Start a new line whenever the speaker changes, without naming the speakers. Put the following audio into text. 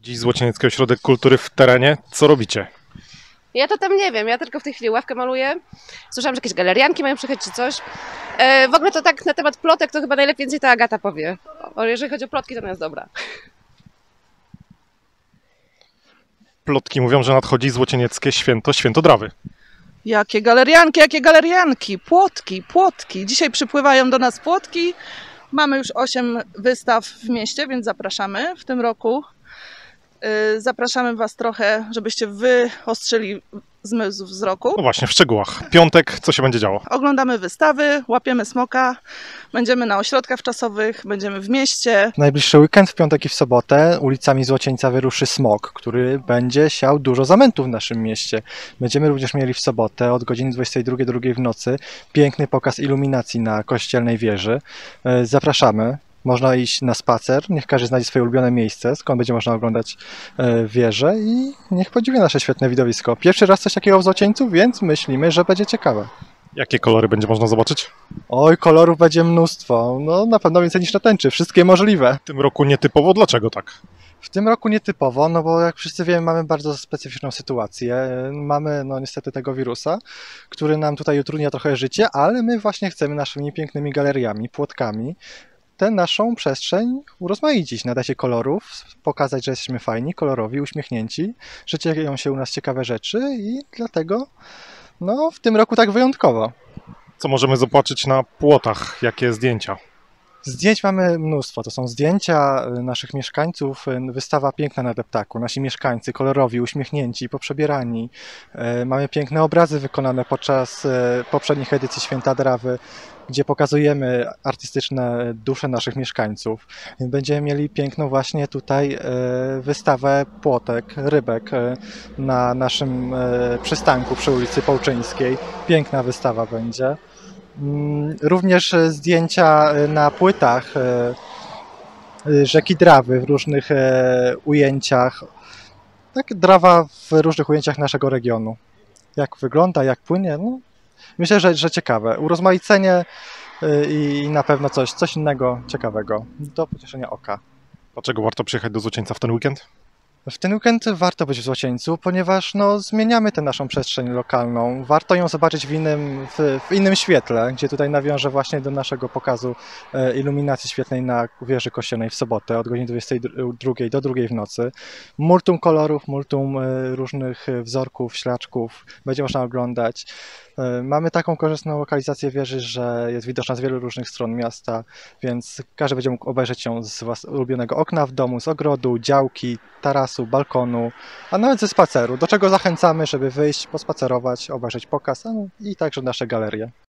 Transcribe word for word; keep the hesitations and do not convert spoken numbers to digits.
Dziś Złocieniecki Ośrodek Kultury w terenie. Co robicie?
Ja to tam nie wiem, ja tylko w tej chwili ławkę maluję. Słyszałam, że jakieś galerianki mają przyjechać czy coś. E, w ogóle to tak na temat plotek to chyba najlepiej więcej to Agata powie. O, jeżeli chodzi o plotki, to ona jest dobra.
Plotki mówią, że nadchodzi Złocienieckie Święto, Święto Drawy.
Jakie galerianki, jakie galerianki, płotki, płotki. Dzisiaj przypływają do nas płotki. Mamy już osiem wystaw w mieście, więc zapraszamy w tym roku. Yy, Zapraszamy Was trochę, żebyście wyostrzyli zmysł wzroku.
No właśnie, w szczegółach. Piątek, co się będzie działo?
Oglądamy wystawy, łapiemy smoka, będziemy na ośrodkach wczasowych, będziemy w mieście.
W najbliższy weekend, w piątek i w sobotę, ulicami Złocieńca wyruszy smok, który będzie siał dużo zamętu w naszym mieście. Będziemy również mieli w sobotę od godziny dwudziestej drugiej do drugiej w nocy piękny pokaz iluminacji na kościelnej wieży. Zapraszamy. Można iść na spacer, niech każdy znajdzie swoje ulubione miejsce, skąd będzie można oglądać wieżę i niech podziwi nasze świetne widowisko. Pierwszy raz coś takiego w Złocieńcu, więc myślimy, że będzie ciekawe.
Jakie kolory będzie można zobaczyć?
Oj, kolorów będzie mnóstwo, no na pewno więcej niż na tęczy, wszystkie możliwe.
W tym roku nietypowo, dlaczego tak?
W tym roku nietypowo, no bo jak wszyscy wiemy, mamy bardzo specyficzną sytuację. Mamy no niestety tego wirusa, który nam tutaj utrudnia trochę życie, ale my właśnie chcemy naszymi pięknymi galeriami, płotkami tę naszą przestrzeń urozmaicić, nadać jej kolorów, pokazać, że jesteśmy fajni, kolorowi, uśmiechnięci, że dzieją się u nas ciekawe rzeczy i dlatego no, w tym roku tak wyjątkowo.
Co możemy zobaczyć na płotach? Jakie zdjęcia?
Zdjęć mamy mnóstwo. To są zdjęcia naszych mieszkańców, wystawa piękna na deptaku. Nasi mieszkańcy kolorowi, uśmiechnięci, poprzebierani. Mamy piękne obrazy wykonane podczas poprzednich edycji Święta Drawy, gdzie pokazujemy artystyczne dusze naszych mieszkańców. Będziemy mieli piękną właśnie tutaj wystawę płotek, rybek na naszym przystanku przy ulicy Połczyńskiej. Piękna wystawa będzie. Również zdjęcia na płytach rzeki Drawy w różnych ujęciach. Tak, Drawa w różnych ujęciach naszego regionu. Jak wygląda, jak płynie, no, myślę, że, że ciekawe. Urozmaicenie i na pewno coś, coś innego ciekawego do pocieszenia oka.
Dlaczego warto przyjechać do Złocieńca w ten weekend?
W ten weekend warto być w Złocieńcu, ponieważ no, zmieniamy tę naszą przestrzeń lokalną. Warto ją zobaczyć w innym, w, w innym świetle, gdzie tutaj nawiążę właśnie do naszego pokazu e, iluminacji świetnej na wieży kościelnej w sobotę od godziny dwudziestej drugiej do drugiej w nocy. Multum kolorów, multum e, różnych wzorków, ślaczków będzie można oglądać. E, mamy taką korzystną lokalizację wieży, że jest widoczna z wielu różnych stron miasta, więc każdy będzie mógł obejrzeć ją z własnego ulubionego okna w domu, z ogrodu, działki, tarasu, balkonu, a nawet ze spaceru, do czego zachęcamy, żeby wyjść, pospacerować, obejrzeć pokaz, no i także nasze galerie.